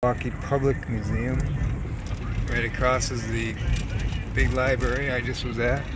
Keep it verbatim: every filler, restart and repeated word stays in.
Milwaukee Public Museum. Right across is the big library I just was at.